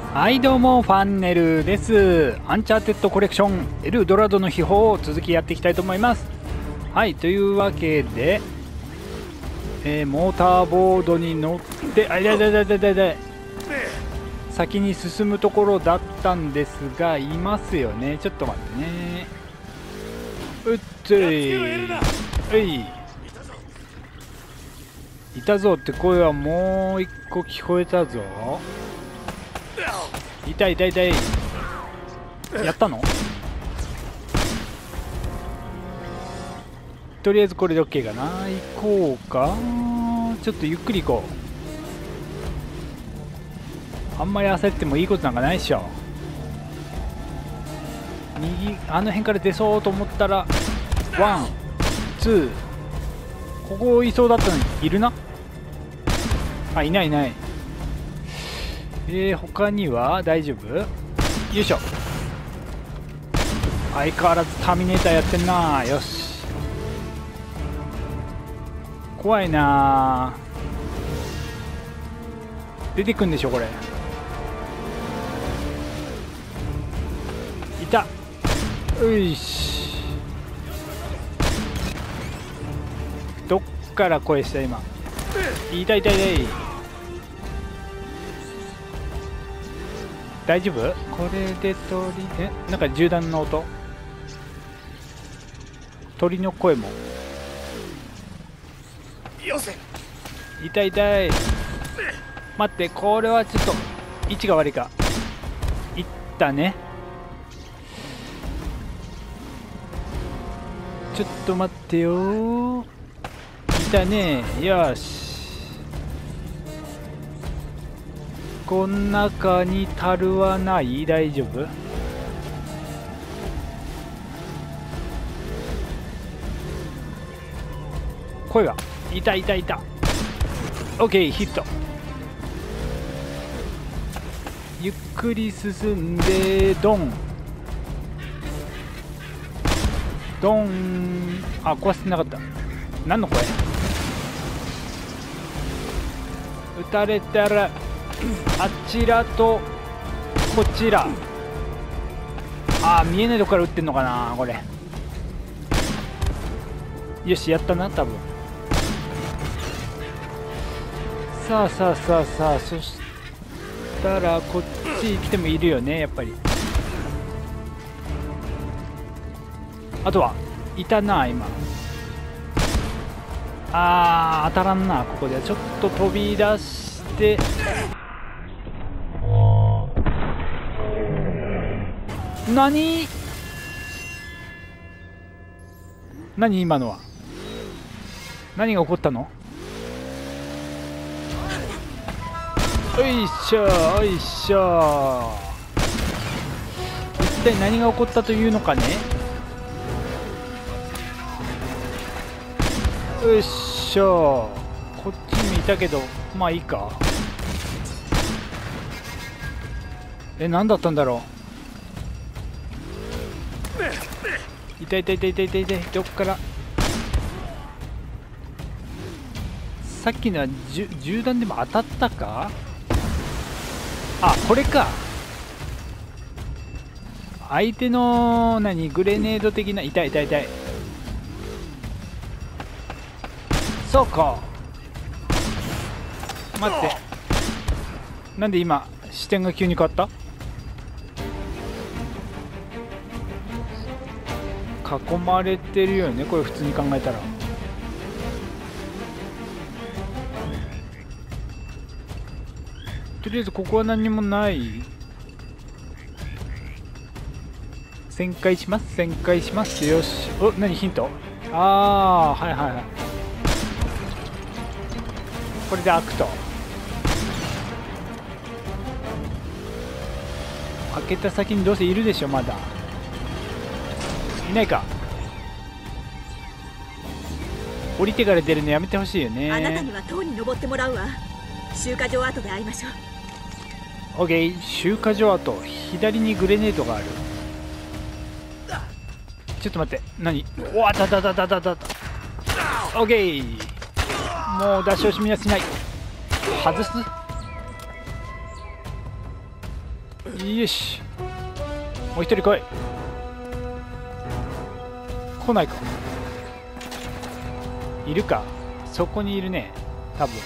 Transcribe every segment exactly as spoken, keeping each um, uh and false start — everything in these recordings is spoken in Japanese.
はいどうも、ファンネルです。アンチャーテッドコレクションエルドラドの秘宝を続きやっていきたいと思います。はい、というわけで、えー、モーターボードに乗ってあいだいだいだいだいだいだい先に進むところだったんですが、いますよね。ちょっと待ってね。うっつい、いいたぞって声はもう一個聞こえたぞ。痛い痛い痛い。やったの？とりあえずこれで OK かな。行こうか。ちょっとゆっくり行こう。あんまり焦ってもいいことなんかないっしょ。右あの辺から出そうと思ったらワンツー、ここいそうだったのにいるな。あ、いないいない。えー、他には大丈夫？よいしょ。相変わらずターミネーターやってんな。よし、怖いな。出てくんでしょこれ。いた。よいし、どっから声した今。痛い痛い痛い。大丈夫？これで鳥、え、なんか銃弾の音、鳥の声も。よせ。痛い痛い。待って、これはちょっと位置が悪いか。いったね。ちょっと待ってよ。いたね。よし、この中に樽はない？大丈夫？声が。いたいたいた。 OK、 ヒット。ゆっくり進んでドンドン。あ、壊せてなかった。何の声？撃たれたらあちらとこちら。あー、見えないとこから撃ってんのかなこれ。よし、やったな多分。さあさあさあさあ、そしたらこっち来てもいるよねやっぱり。あとはいたな今。あー、当たらんな。ここでちょっと飛び出して、何何今のは。何が起こったの？おいしょおいしょ。一体何が起こったというのかね。よいしょ。こっちにいたけどまあいいか。え、何だったんだろう。痛い痛い痛い痛い痛い痛い。どっから。さっきのは銃弾でも当たったか。あ、これか。相手の何グレネード的な。痛い痛い痛い。そうか。待って、なんで今視点が急に変わった？囲まれてるよねこれ普通に考えたら。とりあえずここは何にもない。旋回します旋回します。よし。お、何ヒント？ああー、はいはいはい。これで開くと。開けた先にどうせいるでしょ。まだいないか。降りてから出るのやめてほしいよね。 あなたには塔に登ってもらうわ。集荷場跡で会いましょう。 オッケー、集荷場跡。左にグレネードがある。ちょっと待って、何？おわたたたたたた。オッケー、もう出し惜しみはしない。外す。 よし、もう一人来い。来ないか。いるか。そこにいるね、多分。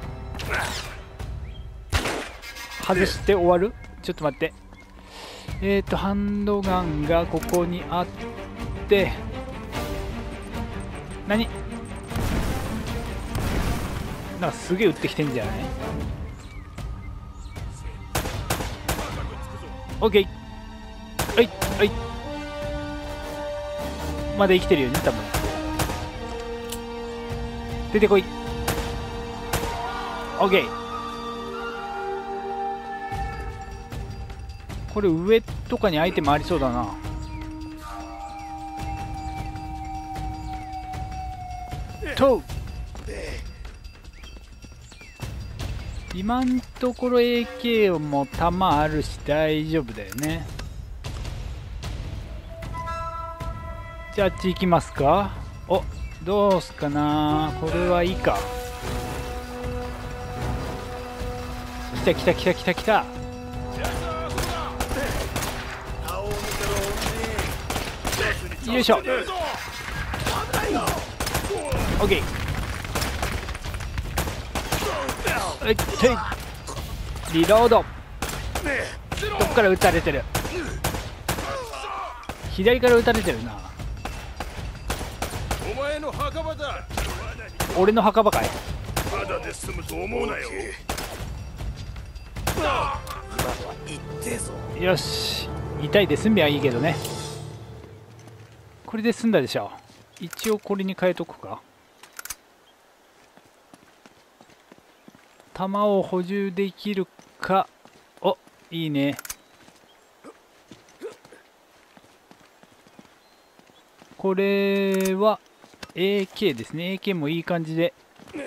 外して終わる。ちょっと待って。えっとハンドガンがここにあって、何なんかすげえ撃ってきてんじゃない？オッケー。はいはい、まだ生きてるよね多分。出てこい。オッケー。これ上とかにアイテムありそうだな。と今んところ エーケー も弾あるし大丈夫だよね。じゃああっち行きますか。お、どうすかな。これはいいか。来た来た来た来た来た。よいしょ。オッケー。はい、リロード。どっから撃たれてる。左から撃たれてるな。 お前の墓場だ。 俺の墓場かい。 まだで済むと思うなよ。 よし、痛いで済みはいいけどね。これで済んだでしょ。一応これに変えとくか。弾を補充できるか。お、いいね。これは エーケー ですね。 エーケー もいい感じで。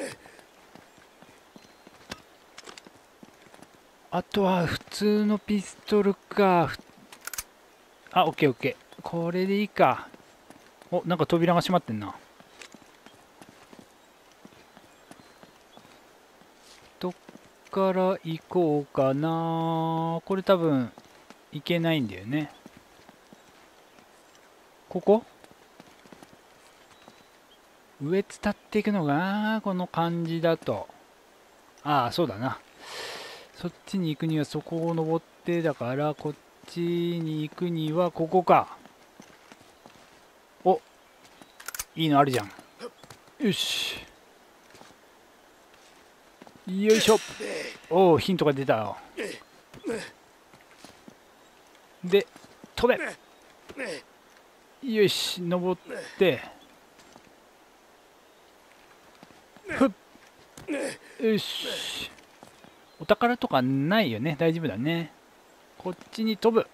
あとは普通のピストルか。あ、オッケーオッケー。これでいいか。お、なんか扉が閉まってんな。どっから行こうかな。これ多分行けないんだよね。ここ上伝っていくのかな、この感じだと。ああ、そうだな。そっちに行くにはそこを登ってだから、こっちに行くにはここか。お、いいのあるじゃん。よし、よいしょ。おお、ヒントが出たよ。で飛べ。よし、登ってふっ。よし、お宝とかないよね。大丈夫だね。こっちに飛ぶ。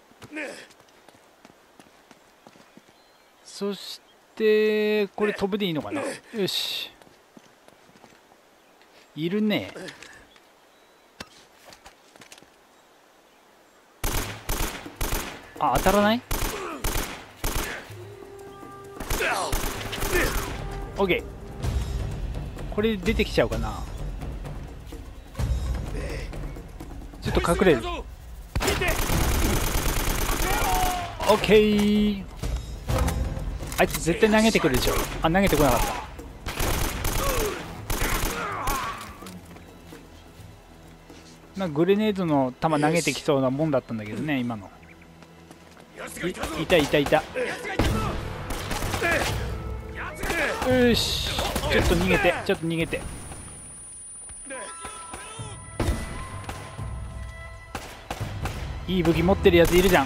そしてこれ飛ぶでいいのかな。よし、いるね。あ、当たらない。オッケー。これ出てきちゃうかな。ちょっと隠れる。オッケー。あいつ絶対投げてくるでしょ。あ、投げてこなかった。なんかグレネードの弾投げてきそうなもんだったんだけどね、今の。い, いたいたいた。よし、ちょっと逃げて、ちょっと逃げて。いい武器持ってるやついるじゃん。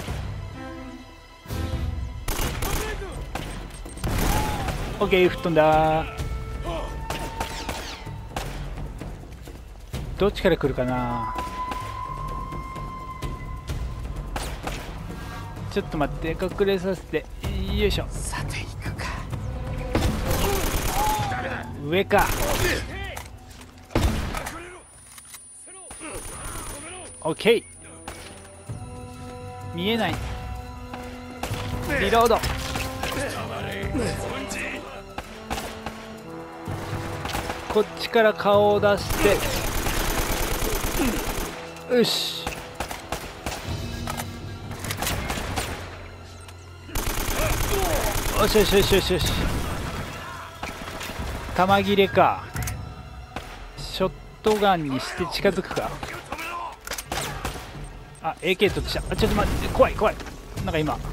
オッケー、吹っ飛んだ。どっちから来るかな。ちょっと待って、隠れさせて。よいしょ。さて行くか。上か。オッケー。見えない。リロード。こっちから顔を出して。よし。 よしよしよしよしよし。弾切れか。ショットガンにして近づくか。あ、エーケー とした。あ、ちょっと待って、怖い怖い。なんか今。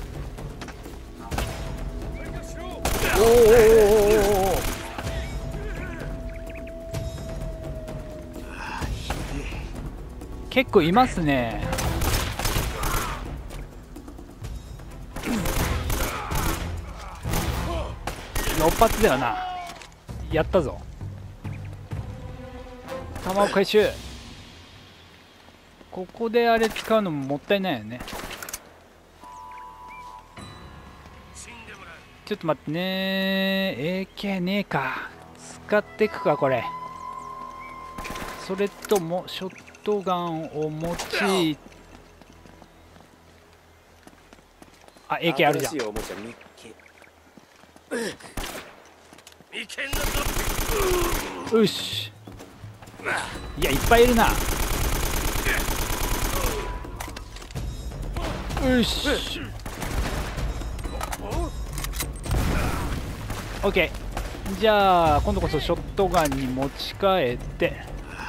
おおおおおおお。結構いますね。ろっ発だよな。やったぞ。弾を回収。ここであれ使うのももったいないよね。ちょっと待ってね。 エーケー ねえか。使っていくかこれ。それともショットガンを持ち、あ エーケー あるじゃん。よし。いやいっぱいいるな。よし。オッケー。じゃあ今度こそショットガンに持ち替えて。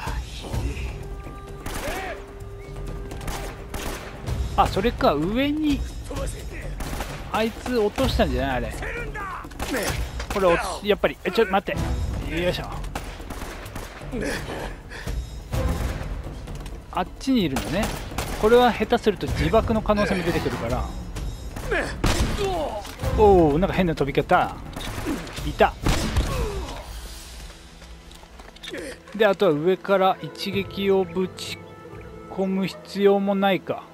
あ、それか上にあいつ落としたんじゃないあれ。これ落ちやっぱりえちょっと待って。よいしょ。あっちにいるのね。これは下手すると自爆の可能性も出てくるから。おお、なんか変な飛び方いた。であとは上から一撃をぶち込む必要もないか。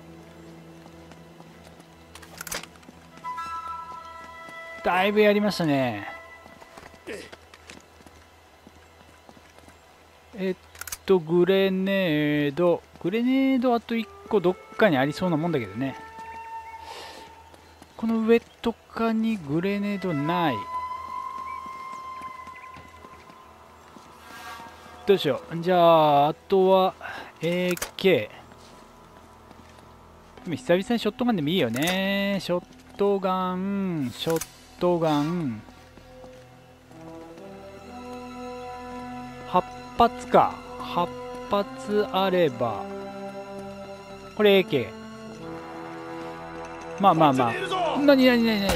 だいぶやりましたね。えっとグレネードグレネードあといっこどっかにありそうなもんだけどね。この上とかにグレネードない。どうしよう。じゃああとは エーケー。でも久々にショットガンでもいいよね。ショットガンショットガンはち発か。はち発あればこれ エーケー。 まあまあまあ。なになになになに。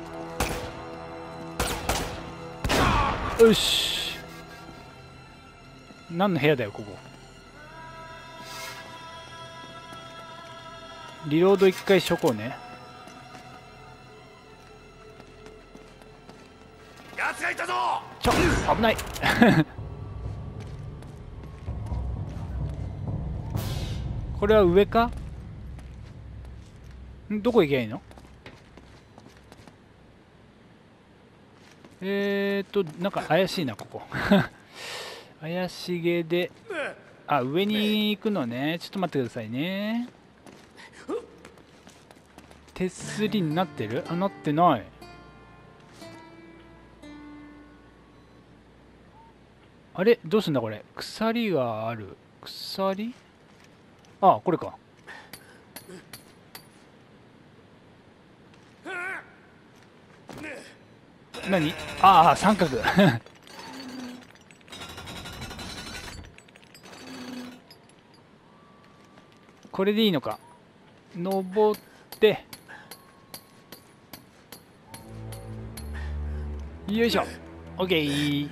よし。何の部屋だよここ。リロード一回しとこうね。 奴がいたぞ。 ちょ危ないこれは上か。んどこ行けばいいの。えーっとなんか怪しいなここ怪しげで。あ上に行くのね。ちょっと待ってくださいね。手すりになってる。あなってない。あれどうすんだこれ。鎖がある。鎖。あこれか。何。ああ三角これでいいのか。登ってよいしょ。オッケー。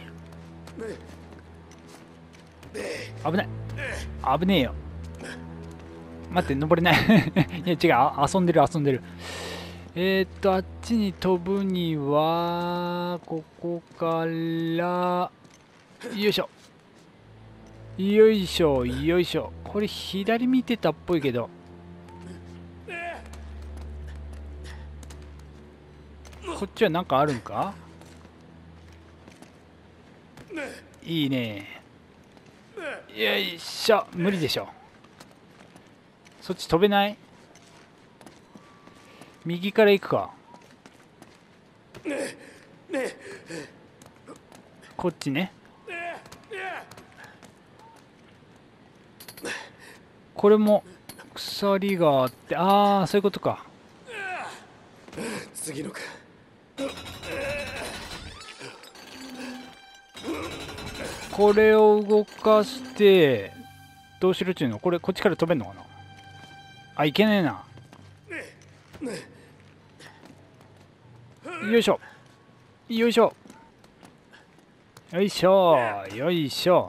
危ない危ねえよ。待って登れないいや違う遊んでる遊んでる。えー、っとあっちに飛ぶにはここからよいしょよいしょよいしょ。これ左見てたっぽいけどこっちは何かあるんか。いいね。よいしょ。無理でしょ。そっち飛べない。右から行くか。こっちね。これも鎖があって。ああそういうことか。 次のか。 これを動かしてどうしろっちゅうの。これこっちから飛べんのかな。あ、いけねえな。よいしょよいしょよいしょよいしょ。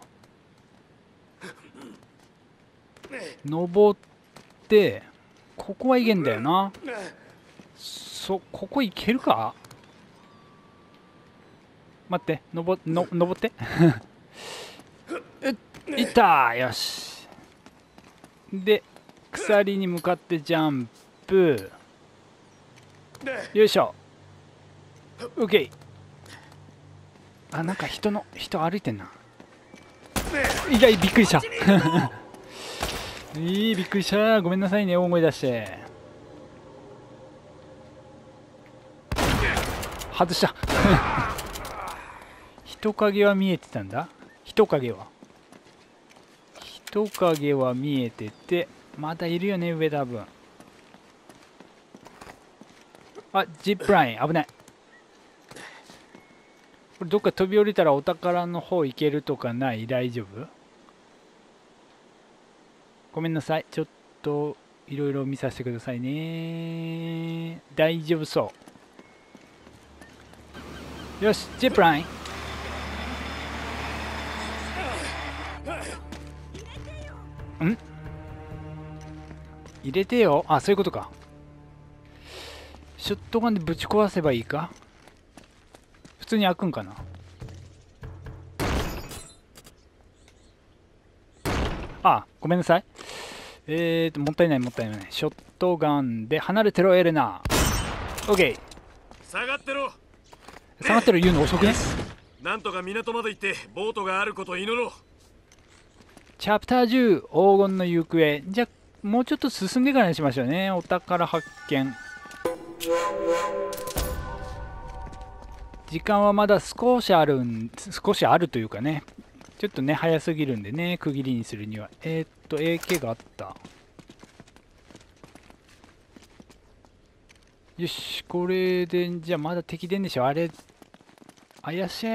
登ってここはいけんだよな。そここいけるか。待って、のぼの登ってうっいったー。よしで鎖に向かってジャンプ。よいしょ OK。 あ、なんか人の人歩いてんな。意外びっくりしたいいびっくりした。ごめんなさいね、大声出して外した人影は見えてたんだ。人影は人影は見えてて、まだいるよね上多分。あ、ジップライン危ない。これどっか飛び降りたらお宝の方行けるとかない？大丈夫？ごめんなさい、ちょっといろいろ見させてくださいね。大丈夫そう。よし、ジップライン。ん？入れてよ。あ、そういうことか。ショットガンでぶち壊せばいいか。普通に開くんかな。あ、ごめんなさい。えーともったいないもったいない。ショットガンで離れてろエレナ。 OK。 下がってろ。 下がってろ言うの遅くね。 なんとか港まで行ってボートがあることを祈ろう。 チャプターじゅう黄金の行方。じゃあもうちょっと進んでからにしましょうね。お宝発見。時間はまだ少しあるん少しあるというかね、ちょっとね早すぎるんでね、区切りにするには。えー、っと エーケー があった。よし、これでじゃあまだ敵出んでしょ。あれ怪し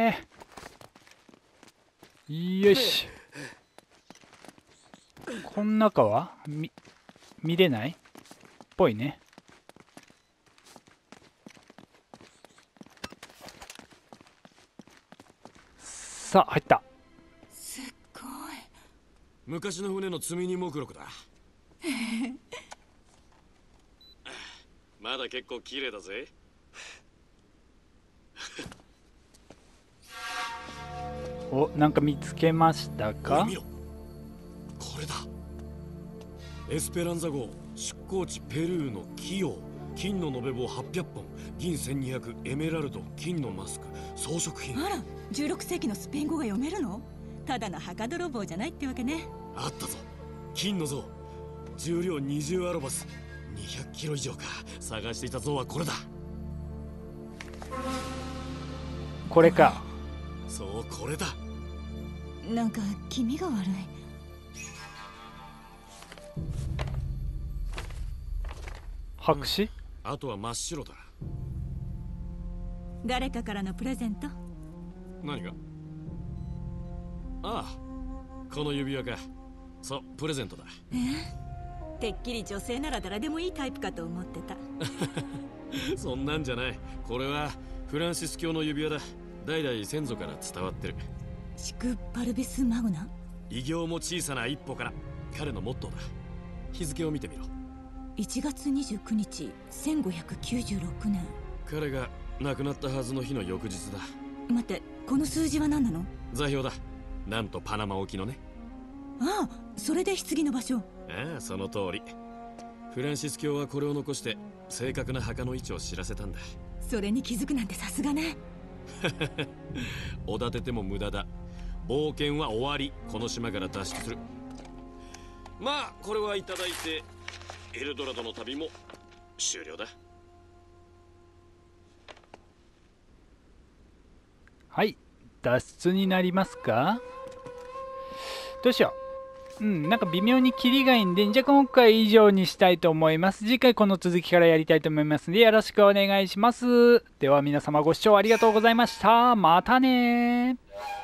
い。よし、この中は見見れないっぽいね。さあ入った。 すっごい。 昔の船の積み荷目録だまだ結構綺麗だぜお、なんか見つけましたか。 見ろ、これだ。エスペランザ号出港地ペルーのキヨ。金の延べ棒はっぴゃっぽん、銀せんにひゃく、エメラルド、金のマスク、装飾品。 あら、じゅうろくせいきのスペイン語が読めるの？ただの墓泥棒じゃないってわけね。 あったぞ、金の像。重量にじゅうアロバス、にひゃくキロ以上か。探していた像はこれだ。 これか。 そう、これだ。 なんか気味が悪い。 白紙、 あとは真っ白だ。 誰かからのプレゼント？ 何が？ああ、この指輪か。そう、プレゼントだ。 え？てっきり女性なら誰でもいいタイプかと思ってたそんなんじゃない。これはフランシス教の指輪だ。代々先祖から伝わってる。 シクパルビスマグナ？ 偉業も小さな一歩から、彼のモットーだ。日付を見てみろ。 いちがつにじゅうくにち、せんごひゃくきゅうじゅうろくねん。 彼が亡くなったはずの日の翌日だ。 待って、この数字は何なの？ 座標だ。なんとパナマ沖のね。 ああ、それで棺の場所。 ああ、その通り。フランシス教はこれを残して正確な墓の位置を知らせたんだ。 それに気づくなんてさすがね。 おだてても無駄だ。冒険は終わり。この島から脱出する。まあこれはいただいて、エルドラドの旅も終了だ。 はい、脱出になりますか。どうしよう。うん、なんか微妙にキリがいいんで、じゃあ今回以上にしたいと思います。次回この続きからやりたいと思いますので、よろしくお願いします。では皆様ご視聴ありがとうございました。またねー。